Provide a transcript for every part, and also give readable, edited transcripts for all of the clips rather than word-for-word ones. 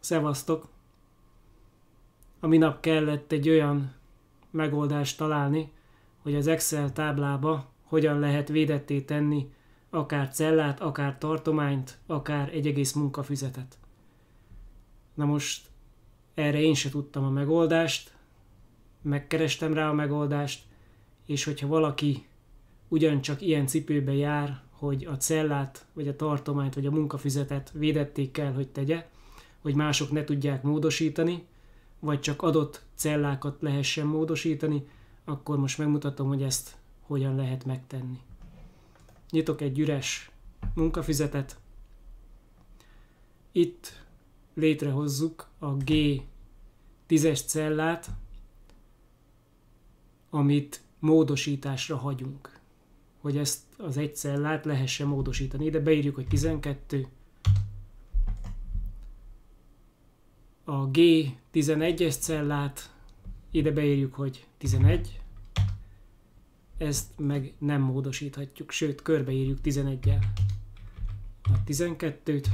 Szevasztok! A minap kellett egy olyan megoldást találni, hogy az Excel táblába hogyan lehet védetté tenni akár cellát, akár tartományt, akár egy egész munkafüzetet. Na most erre én se tudtam a megoldást, megkerestem rá a megoldást, és hogyha valaki ugyancsak ilyen cipőbe jár, hogy a cellát, vagy a tartományt, vagy a munkafüzetet védetté kell, hogy tegye, hogy mások ne tudják módosítani, vagy csak adott cellákat lehessen módosítani, akkor most megmutatom, hogy ezt hogyan lehet megtenni. Nyitok egy üres munkafüzetet. Itt létrehozzuk a G10-es cellát, amit módosításra hagyunk. Hogy ezt az egy cellát lehessen módosítani. Ide beírjuk, hogy 12. A G11-es cellát, ide beírjuk, hogy 11. Ezt meg nem módosíthatjuk, sőt, körbeírjuk 11-jel. A 12-t.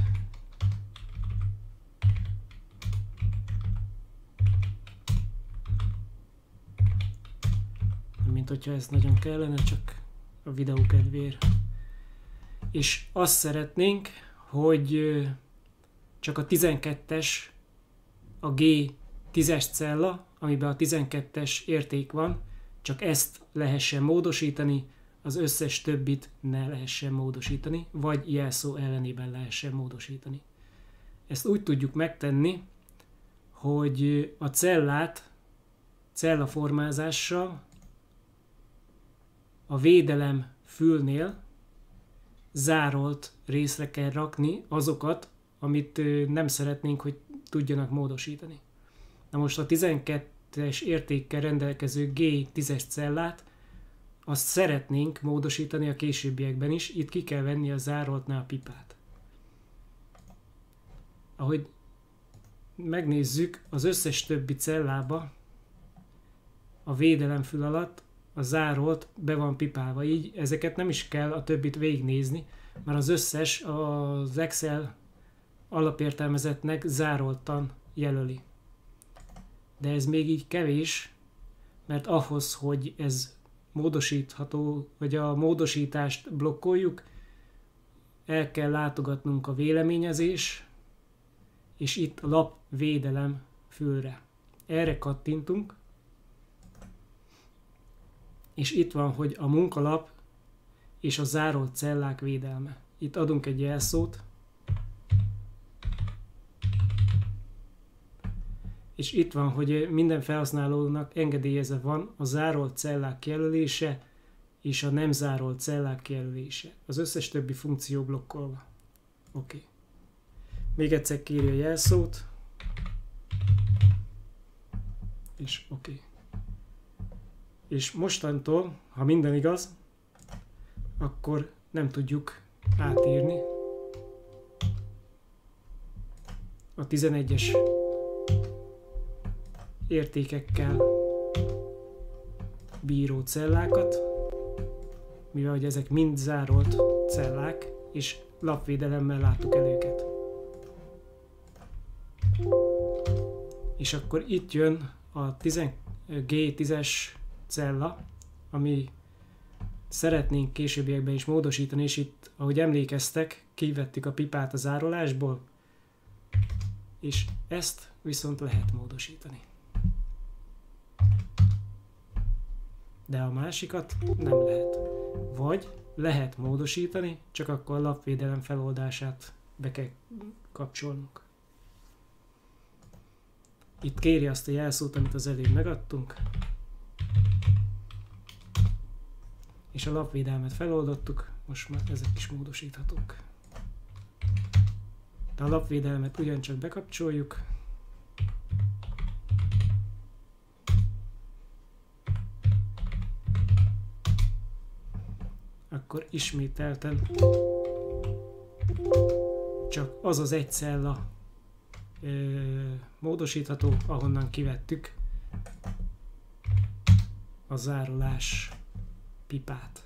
Mint hogyha ez nagyon kellene, csak a videó kedvéért. És azt szeretnénk, hogy csak a 12-es, a G10-es cella, amiben a 12-es érték van, csak ezt lehessen módosítani, az összes többit ne lehessen módosítani, vagy jelszó ellenében lehessen módosítani. Ezt úgy tudjuk megtenni, hogy a cellát cellaformázással a védelem fülnél zárolt részre kell rakni azokat, amit nem szeretnénk, hogy tudjanak módosítani. Na most a 12-es értékkel rendelkező G10-es cellát azt szeretnénk módosítani a későbbiekben is, itt ki kell venni a zároltnál a pipát. Ahogy megnézzük, az összes többi cellába a védelemfül alatt a zárolt be van pipálva, így ezeket nem is kell a többit végignézni, mert az összes az Excel alapértelmezetnek zároltan jelöli. De ez még így kevés, mert ahhoz, hogy ez módosítható, vagy a módosítást blokkoljuk, el kell látogatnunk a véleményezés, és itt a lap védelem fülre. Erre kattintunk, és itt van, hogy a munkalap és a zárolt cellák védelme. Itt adunk egy jelszót, és itt van, hogy minden felhasználónak engedélyezve van a zárolt cellák kijelölése és a nem zárolt cellák kijelölése. Az összes többi funkció blokkolva. Oké. Még egyszer kérj a jelszót. És oké. És mostantól, ha minden igaz, akkor nem tudjuk átírni a 11-es értékekkel bíró cellákat, mivel hogy ezek mind zárolt cellák, és lapvédelemmel láttuk el őket. És akkor itt jön a G10-es cella, ami szeretnénk későbbiekben is módosítani, és itt, ahogy emlékeztek, kivettük a pipát a zárolásból, és ezt viszont lehet módosítani. De a másikat nem lehet. Vagy lehet módosítani, csak akkor a lapvédelem feloldását be kell kapcsolnunk. Itt kéri azt a jelszót, amit az előbb megadtunk. És a lapvédelmet feloldottuk, most már ezek is módosíthatók. De a lapvédelmet ugyancsak bekapcsoljuk. Akkor ismételten csak az az egy cella módosítható, ahonnan kivettük a zárolás pipát.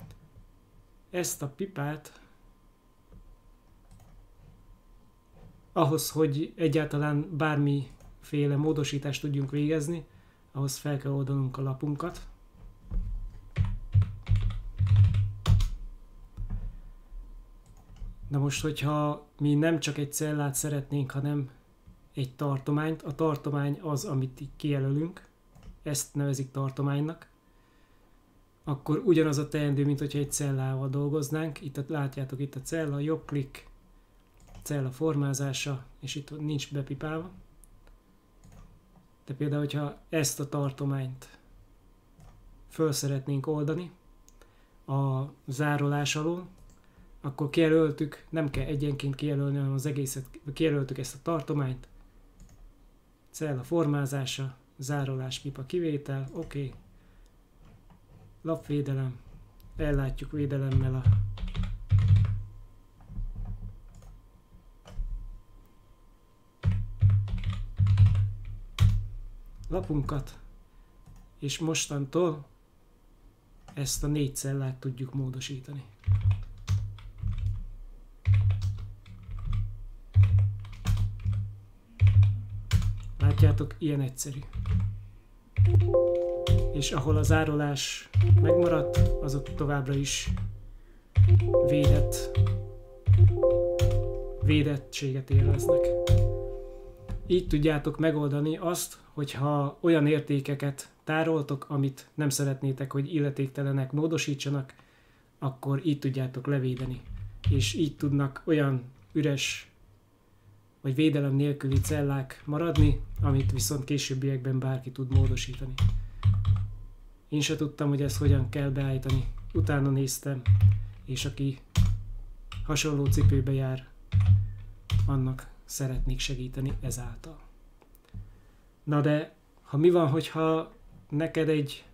Ezt a pipát ahhoz, hogy egyáltalán bármiféle módosítást tudjunk végezni, ahhoz fel kell oldanunk a lapunkat. Na most, hogyha mi nem csak egy cellát szeretnénk, hanem egy tartományt, a tartomány az, amit kijelölünk, ezt nevezik tartománynak, akkor ugyanaz a teendő, mint hogyha egy cellával dolgoznánk. Itt látjátok, itt a cella, jobb klik, cella formázása, és itt nincs bepipálva. De például, hogyha ezt a tartományt föl szeretnénk oldani a zárolás alól, akkor kijelöltük, nem kell egyenként kijelölni, hanem az egészet, kijelöltük ezt a tartományt, cella formázása, zárolás, pipa kivétel, oké. Lapvédelem, ellátjuk védelemmel a lapunkat, és mostantól ezt a 4 cellát tudjuk módosítani. Látjátok, ilyen egyszerű. És ahol a zárolás megmaradt, azok továbbra is védettséget élveznek. Így tudjátok megoldani azt, hogyha olyan értékeket tároltok, amit nem szeretnétek, hogy illetéktelenek módosítsanak, akkor így tudjátok levédeni. És így tudnak olyan üres vagy védelem nélküli cellák maradni, amit viszont későbbiekben bárki tud módosítani. Én se tudtam, hogy ezt hogyan kell beállítani. Utána néztem, és aki hasonló cipőbe jár, annak szeretnék segíteni ezáltal. Na de, mi van, hogyha neked egy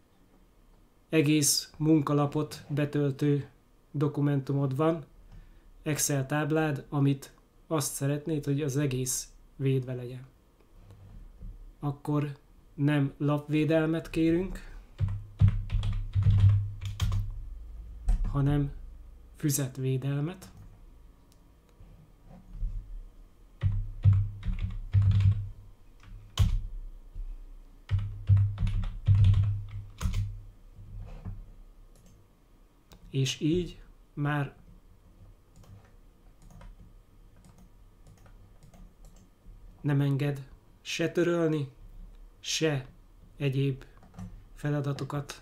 egész munkalapot betöltő dokumentumod van, Excel táblád, amit azt szeretnéd, hogy az egész védve legyen. Akkor nem lapvédelmet kérünk, hanem füzetvédelmet. És így már nem enged se törölni, se egyéb feladatokat,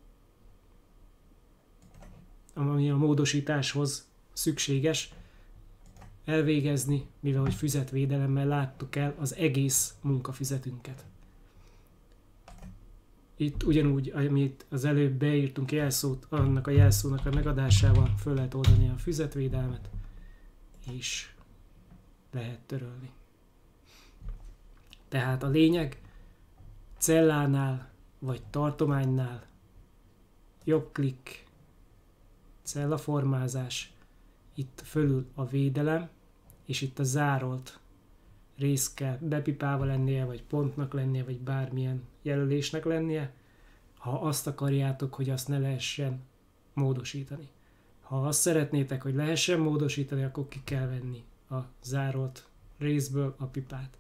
ami a módosításhoz szükséges, elvégezni, mivel hogy füzetvédelemmel láttuk el az egész munkafüzetünket. Itt ugyanúgy, amit az előbb beírtunk jelszót, annak a jelszónak a megadásával föl lehet oldani a füzetvédelmet, és lehet törölni. Tehát a lényeg, cellánál vagy tartománynál jobb klik, cellaformázás, itt fölül a védelem, és itt a zárolt rész kell bepipálva lennie, vagy pontnak lennie, vagy bármilyen jelölésnek lennie, ha azt akarjátok, hogy azt ne lehessen módosítani. Ha azt szeretnétek, hogy lehessen módosítani, akkor ki kell venni a zárolt részből a pipát.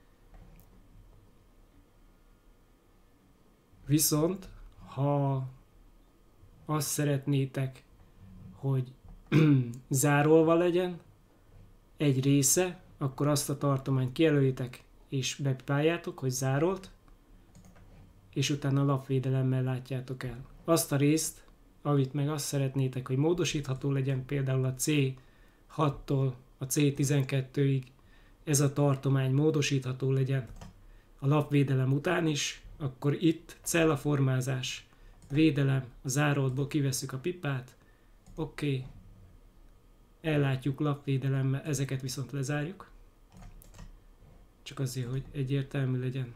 Viszont, ha azt szeretnétek, hogy zárolva legyen egy része, akkor azt a tartományt kijelölitek és bepipáljátok, hogy zárolt, és utána lapvédelemmel látjátok el. Azt a részt, amit meg azt szeretnétek, hogy módosítható legyen, például a C6-tól a C12-ig ez a tartomány módosítható legyen a lapvédelem után is, akkor itt cellaformázás, védelem, a zároltból kivesszük a pipát, oké, ellátjuk lapvédelemmel, ezeket viszont lezárjuk, csak azért, hogy egyértelmű legyen.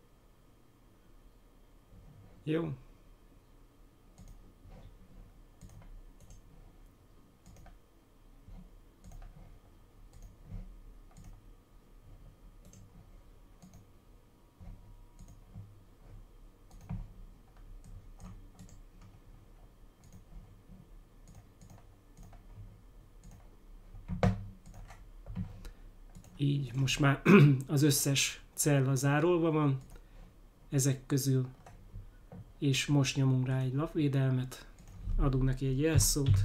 Jó? Így, most már az összes cella zárolva van ezek közül, és most nyomunk rá egy lapvédelmet, adunk neki egy jelszót,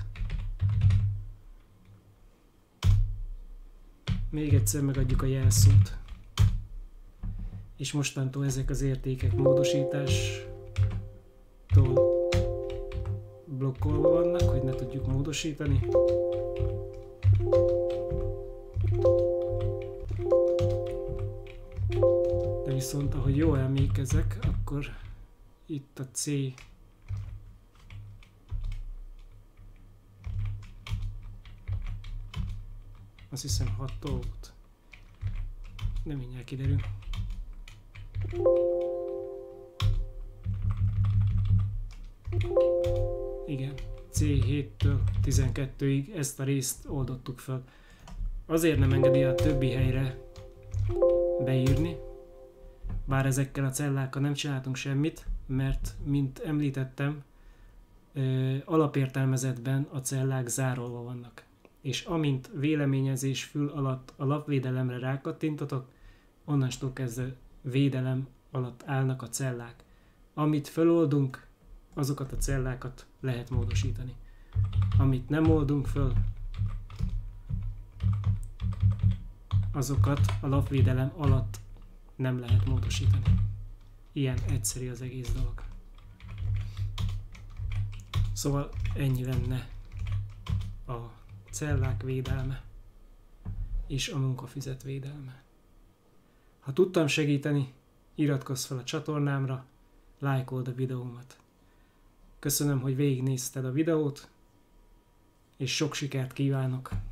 még egyszer megadjuk a jelszót, és mostantól ezek az értékek módosítástól blokkolva vannak, hogy ne tudjuk módosítani. De viszont, ahogy jól emlékezek, akkor itt a C azt hiszem 6 volt. De mindjárt kiderül. Igen, C7-től 12-ig ezt a részt oldottuk fel. Azért nem engedi a többi helyre beírni, bár ezekkel a cellákkal nem csináltunk semmit, mert, mint említettem, alapértelmezetben a cellák zárolva vannak. És amint véleményezés fül alatt a lapvédelemre rákattintotok, onnantól kezdve védelem alatt állnak a cellák. Amit feloldunk, azokat a cellákat lehet módosítani. Amit nem oldunk föl, azokat a lapvédelem alatt nem lehet módosítani. Ilyen egyszerű az egész dolog. Szóval ennyi lenne a cellák védelme és a munkafizet védelme. Ha tudtam segíteni, iratkozz fel a csatornámra, lájkold a videómat. Köszönöm, hogy végignézted a videót, és sok sikert kívánok!